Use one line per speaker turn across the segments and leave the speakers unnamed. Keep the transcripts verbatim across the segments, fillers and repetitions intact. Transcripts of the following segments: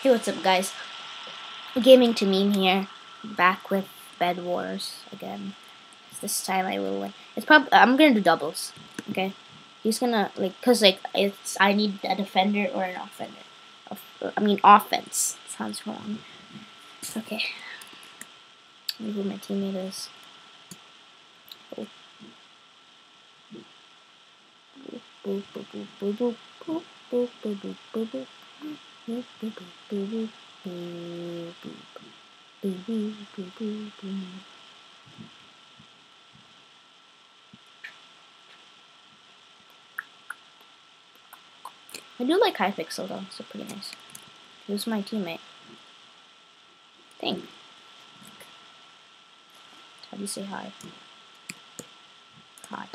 Hey, what's up, guys? Gaming to meme here, back with Bed Wars again. This time I will win. It's probably I'm gonna do doubles. Okay, he's gonna like cause like it's I need a defender or an offender. I mean offense. Sounds wrong. Okay. Let me who my teammate is. Oh. Boop, boop, boop, boop, boop, boop, boop, boop, boop, boop, boop. Boop, boop, boop, boop, boop, boop, boop. Boop, boop, boop, boop, boop. I do like Hypixel though, so pretty nice. Who's my teammate? Think. How do you say hi? Hi.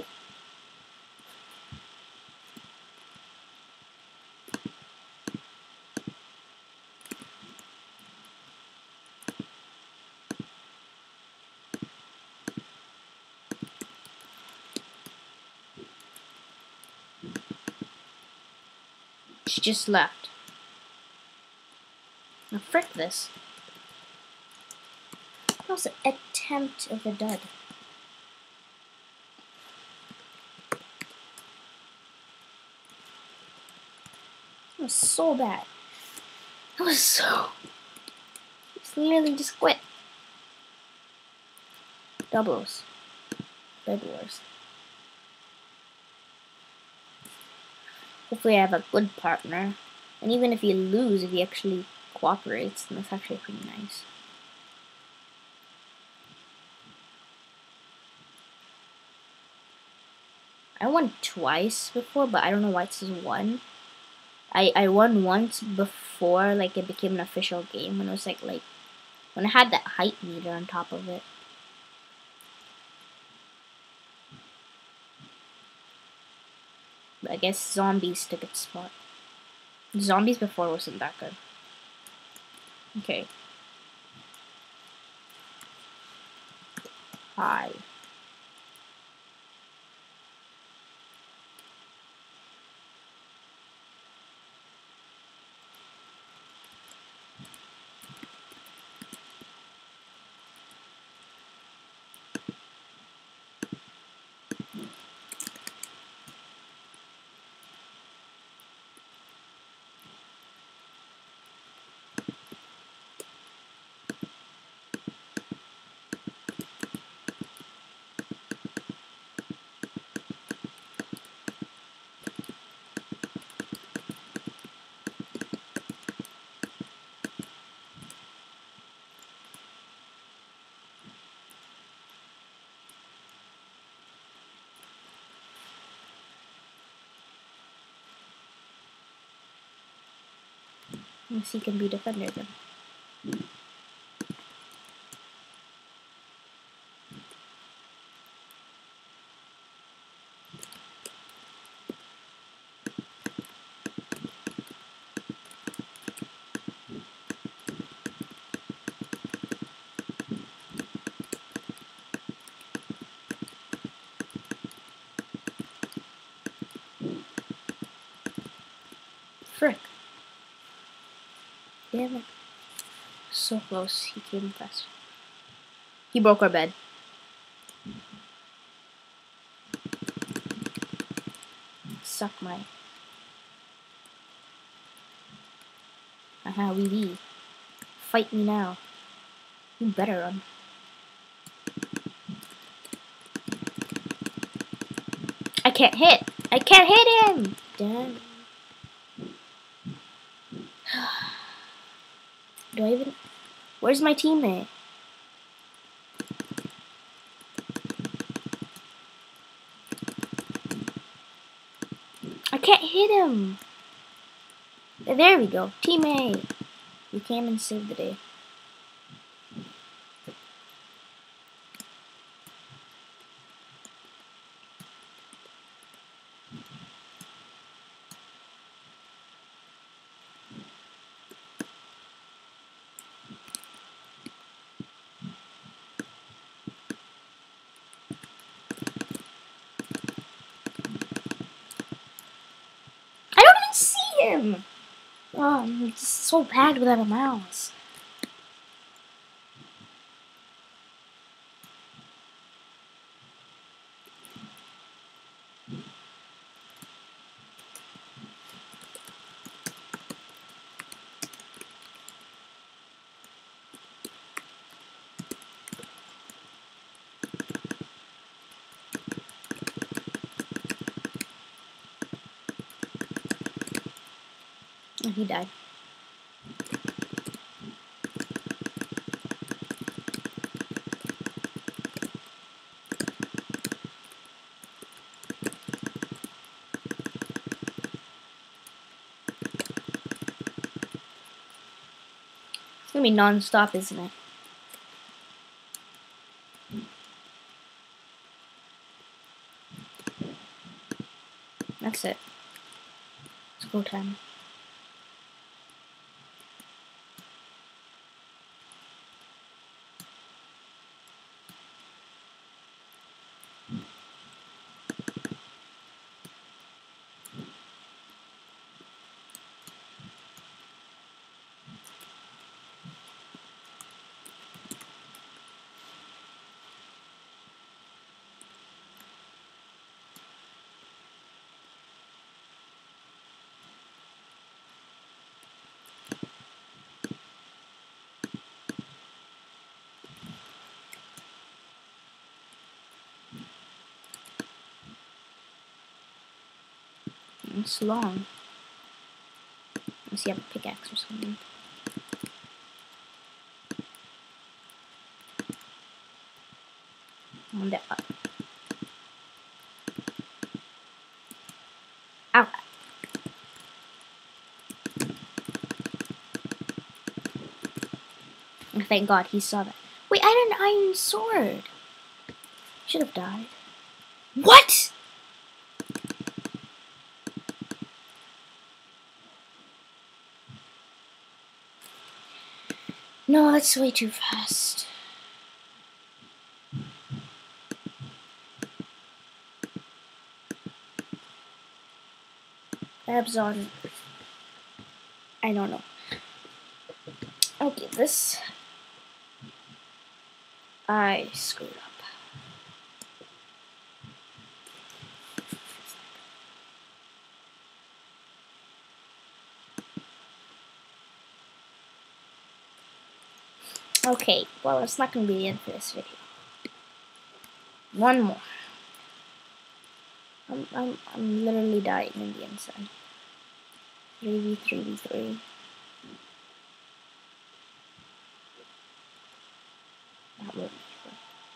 She just left. Now frick this. That was an attempt of a dud. That was so bad. That was so... It's literally just quit. Doubles. Bed Wars. Hopefully I have a good partner. And even if you lose, if he actually cooperates, then that's actually pretty nice. I won twice before, but I don't know why it says one. I, I won once before like it became an official game when it was like like when it had that height meter on top of it. But I guess zombies took its spot. Zombies before wasn't that good. Okay. Hi. Unless he can be defender then. Frick. Damn it. So close. He came fast. He broke our bed. Suck my. Aha, wee wee. Fight me now. You better run. I can't hit. I can't hit him. Damn. Do I even? Where's my teammate? I can't hit him. There we go. Teammate. You came and saved the day. I don't even see him. Oh, I'm just so bad without a mouse. And he died. It's gonna be non-stop, isn't it? That's it. It's go time. It's long. Unless you have a pickaxe or something. On the up. Ow. Oh, thank God he saw that. Wait, I had an iron sword. Should have died. What? No, that's way too fast. Abs on. I don't know. Okay, this. I screwed up. Okay, well, it's not going to be the end for this video. One more. I'm, I'm, I'm literally dying in the inside. three v three v three. That will be fun.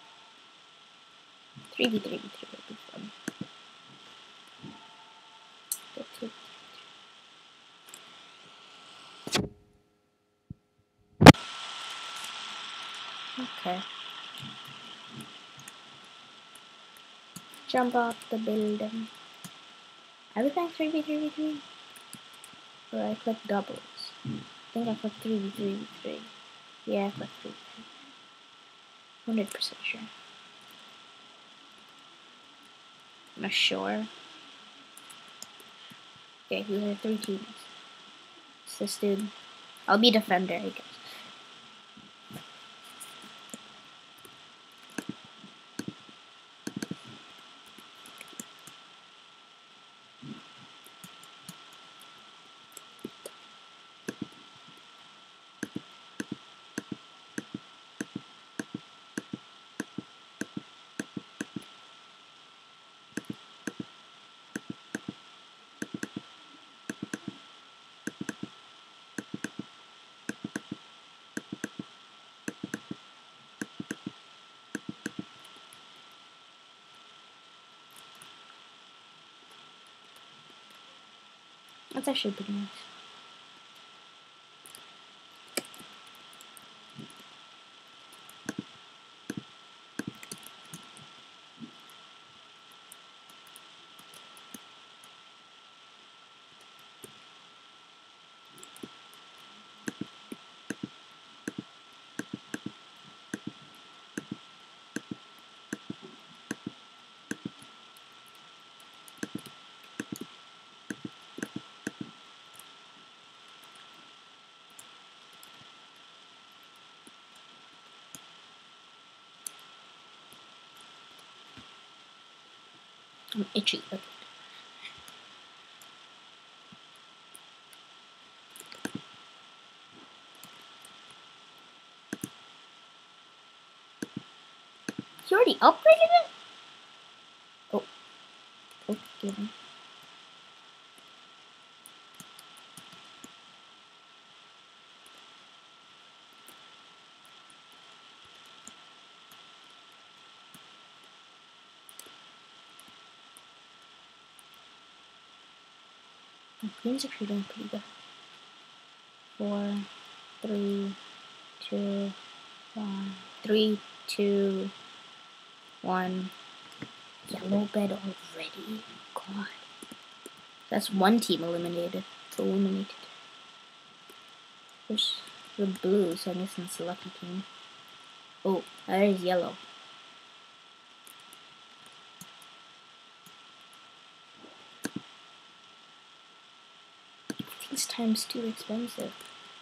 three v three v three will be fun. Go to Okay. Jump off the building. Are we playing three v three v three? Or I click doubles? I think I clicked three v three v three. Yeah, I clicked three v three. one hundred percent sure. I'm not sure. Okay, we have three teams. It's this dude. I'll be defender, I guess. That's actually pretty nice. I'm itchy. Okay. You already upgraded it? Oh, okay. My queen's actually doing pretty good. Four, three, two, one, three, two, one. Yellow bed already. God, that's one team eliminated. Eliminated. Where's the blue? So I guess it's the lucky team. Oh, that is yellow. I think this time's too expensive.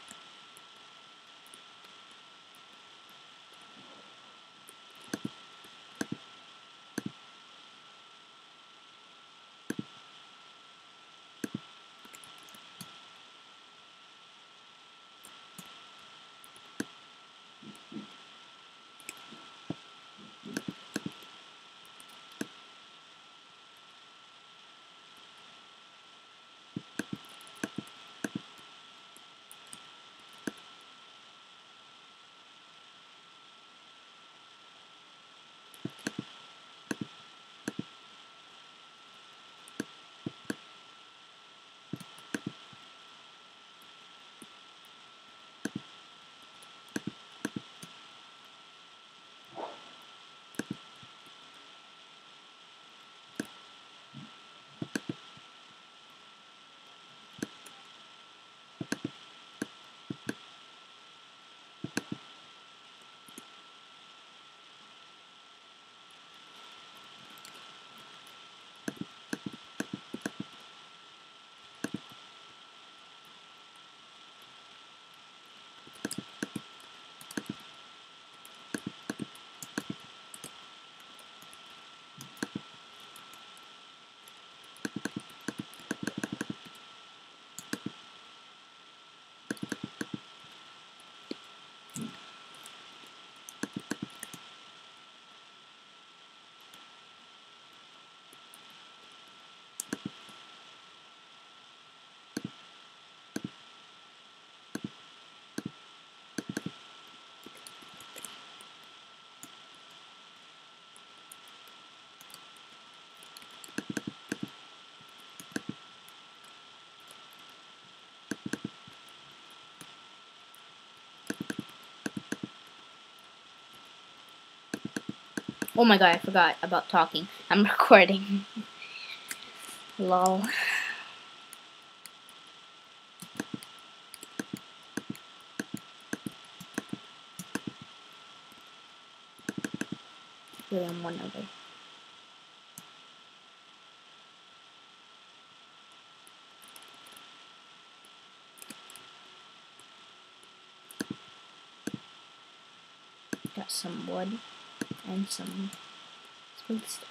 Oh my god, I forgot about talking. I'm recording. Lol. Really, I'm one other. Got some wood and some smooth stuff.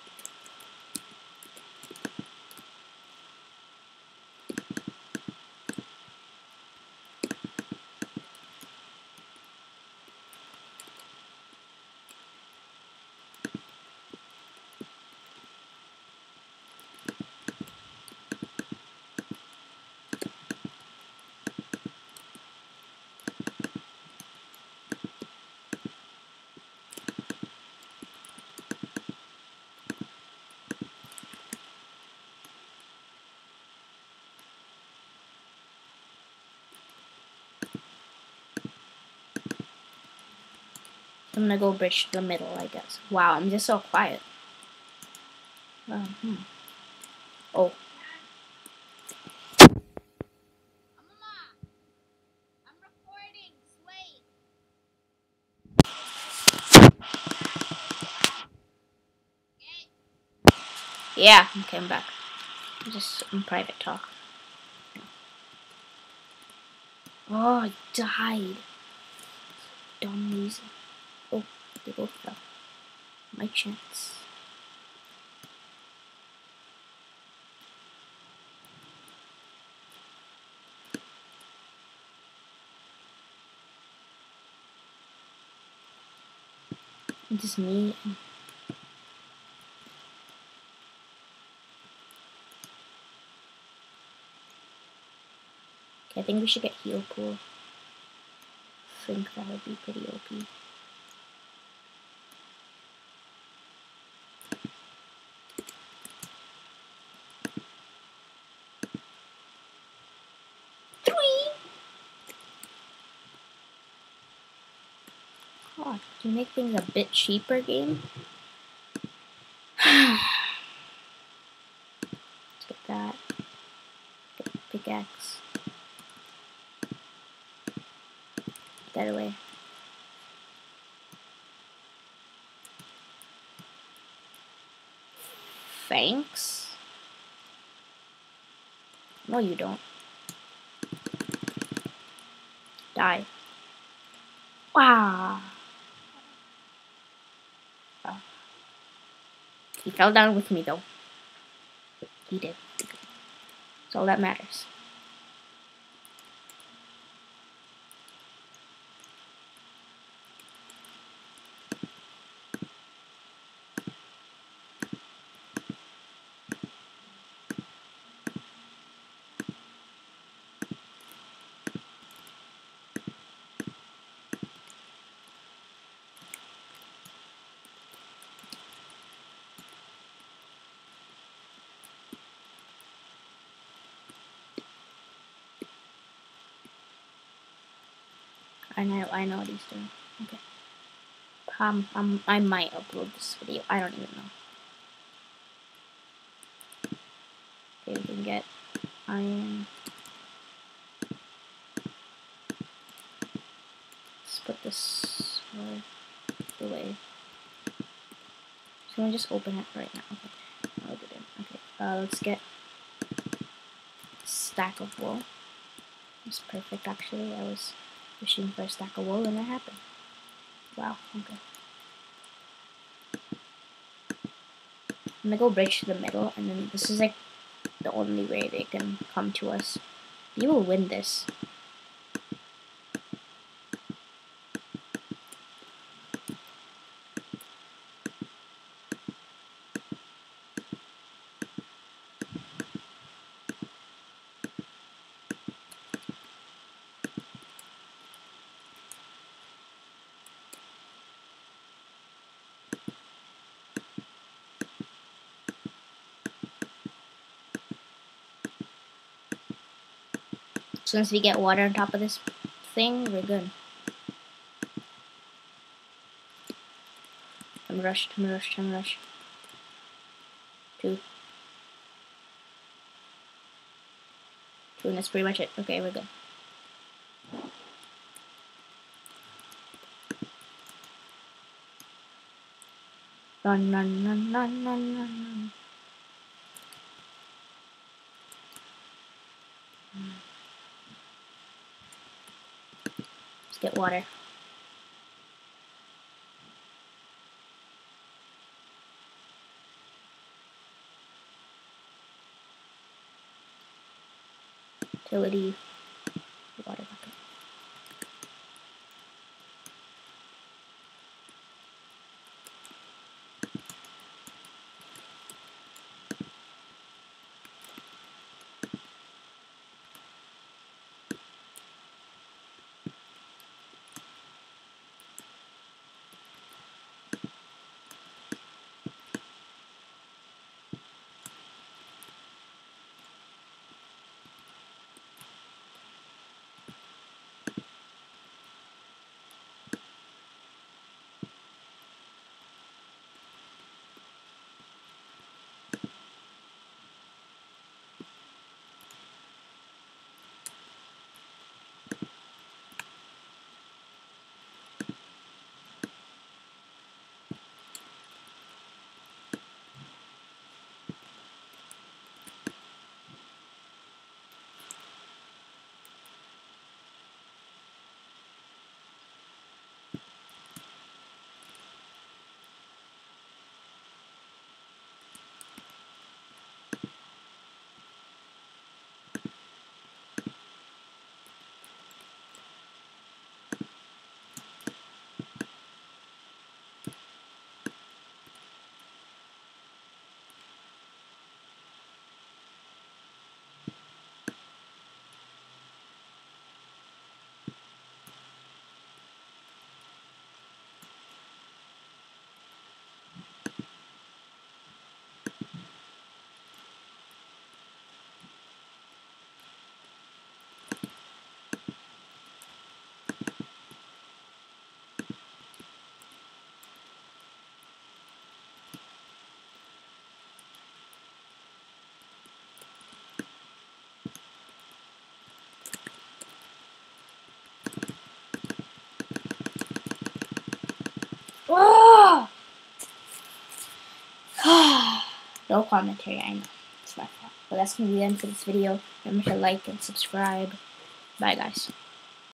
I'm gonna go bridge to the middle, I guess. Wow, I'm just so quiet. Uh, hmm. Oh. I'm recording. Yeah, okay, I'm back. Just in private talk. Oh, I died. Dumb reason. Oh, they both fell. My chance. Just me. Okay, I think we should get heal pool. I think that would be pretty O P. Three. God, can you make things a bit cheaper, game? Let's get that. Get the pickaxe. Get that away. Thanks. No, you don't. Die. Wow. Oh. He fell down with me, though. He did. That's all that matters. I know, I know what he's doing. Okay. Um, um, I might upload this video. I don't even know. Okay, we can get iron. Let's put this away. So I'm just open it right now. Okay. I'll get in. Okay. Uh, let's get a stack of wool. It's perfect, actually. I was wishing for a stack of wool, and it happened. Wow. Okay. I'm gonna go bridge to the middle, and then this is like the only way they can come to us. You will win this. So once we get water on top of this thing, we're good. I'm rushed, I'm rushed, I'm rushed. Two. Two, and that's pretty much it. Okay, we're good. Run, run, run, run, run, run, run. Let's get water. Utility. Water bucket. Oh! No commentary, I know. It's my fault. But that's going to be the end for this video. Remember to like and subscribe. Bye, guys.